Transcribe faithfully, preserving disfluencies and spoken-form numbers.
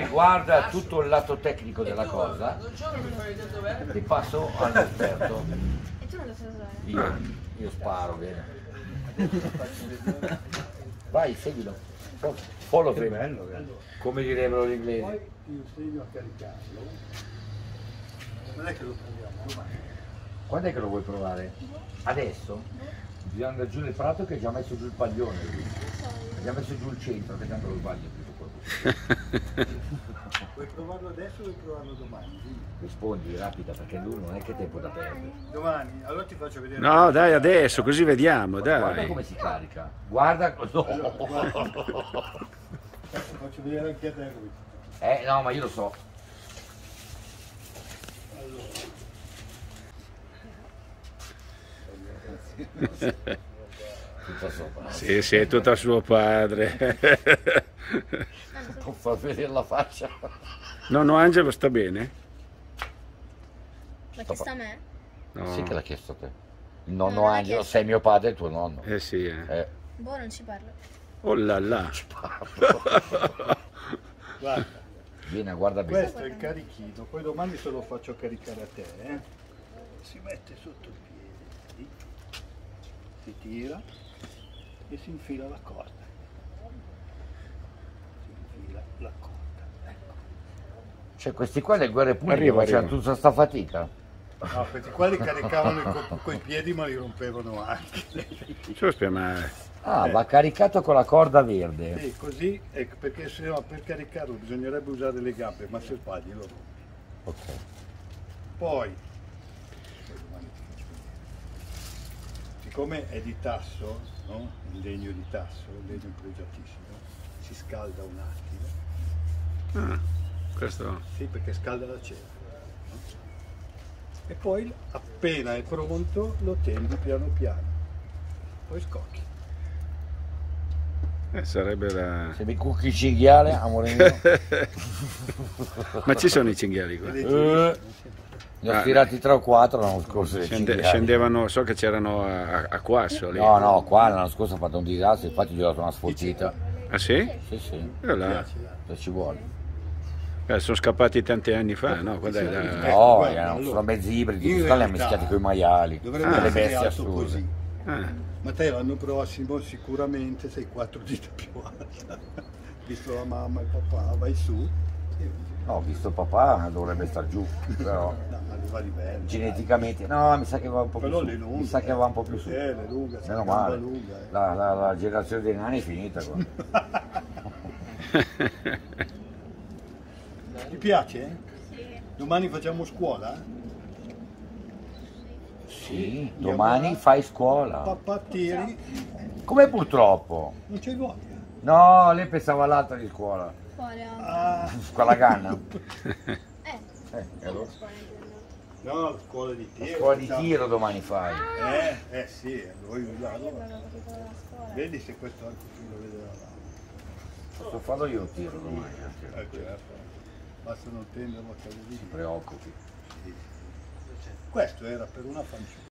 guarda tutto il lato tecnico della cosa, ti passo all'esperto. E tu non lo sai usare? Io, io sparo bene. Vai, seguilo. Follow Che me. bello, Come direbbero gli inglesi. Poi ti insegno a caricarlo. Non è che lo prendiamo domani. Quando è che lo vuoi provare? Adesso? Bisogna andare giù nel prato che ha già messo giù il paglione lui. Ha già messo giù il centro, che tanto lo sbaglio tutto qua. Vuoi provarlo adesso o vuoi provarlo domani? Dimmi. Rispondi rapida perché lui non è che tempo da perdere. Domani, allora ti faccio vedere. No, dai, adesso, così vediamo, Guarda dai. come si carica. Guarda. No. Allora, guarda. Faccio vedere anche a te come si fa. Eh no, ma io lo so. Tutto sopra. Sì, sì, è tutta suo padre. Non fa vedere la faccia. Nonno Angelo sta bene? Ma che sta a me? No. Sì che l'ha chiesto a te. Il nonno Non l'ha Angelo, chiesto. sei mio padre e il tuo nonno. Eh sì, eh. Eh. Boh, non ci parlo. Oh là là. Guarda, Vieni, guarda bene. questo è il carichino, poi domani se lo faccio caricare a te. Eh? Si mette sotto il piede, si tira e si infila la corda. Si infila la corda, ecco. Cioè questi qua le guerre puniche Arriva, facevano arriva. tutta sta fatica. No, questi qua li caricavano con i piedi ma li rompevano anche. Sospe, ma Ah, Eh. va caricato con la corda verde. Sì, così, ecco, perché se no per caricarlo bisognerebbe usare le gambe, ma se sbagli lo rompi. Ok. Poi, poi domani ti faccio vedere. Siccome è di tasso, no? Il legno di tasso, il legno pregiatissimo, si scalda un attimo. ah, questo Sì, perché scalda la cera. No? E poi appena è pronto lo tendi piano piano. Poi scocchi. eh, sarebbe da... Se mi cucchi il cinghiale, amore mio. Ma ci sono i cinghiali qua? Eh, ne ho Ah, tirati tre o quattro l'anno scorso. dei Scende- cinghiali. scendevano, so che c'erano a, a Quasso lì. No, no, qua l'anno scorso ho fatto un disastro, infatti gli ho dato una sfottita. Ah sì? Sì, sì, Eh, là. se ci vuole. Eh, sono scappati tanti anni fa, no? Quando è da... No, guarda, erano allora, sono mezzi ibridi, in questi qua li ha realtà mischiati con i maiali. Dovrebbe Delle essere bestie alto assurde. così. Ah, Ma te l'anno prossimo sicuramente sei quattro dita più alta. Visto la mamma e il papà, vai su. No, visto il papà dovrebbe star giù, però No, ma le va di bello. geneticamente, no, mi sa che va un po' più Quello su. le lunghe. Mi sa che va un po' più su. Eh, le lunghe, c'è Meno la gamba male. lunga, eh. La, la, la generazione dei nani è finita qua. Ti piace? Sì. Domani facciamo scuola? Sì, domani fai scuola. Papà tiri, Come purtroppo? non c'hai voglia. No, lei pensava all'altra di scuola. Quale anche? Ah, Scuola Ganna. Eh, Eh, e allora? no, la scuola di tiro. Scuola di diciamo. tiro domani fai. Eh, eh sì, vuoi usarlo. non ho capito la scuola. Vedi se questo anche qui lo vedrà là. Posso farlo io il tiro domani? Eh certo, basta non tenderlo a cadere lì. Preoccupi. Questo era per una fanciulla.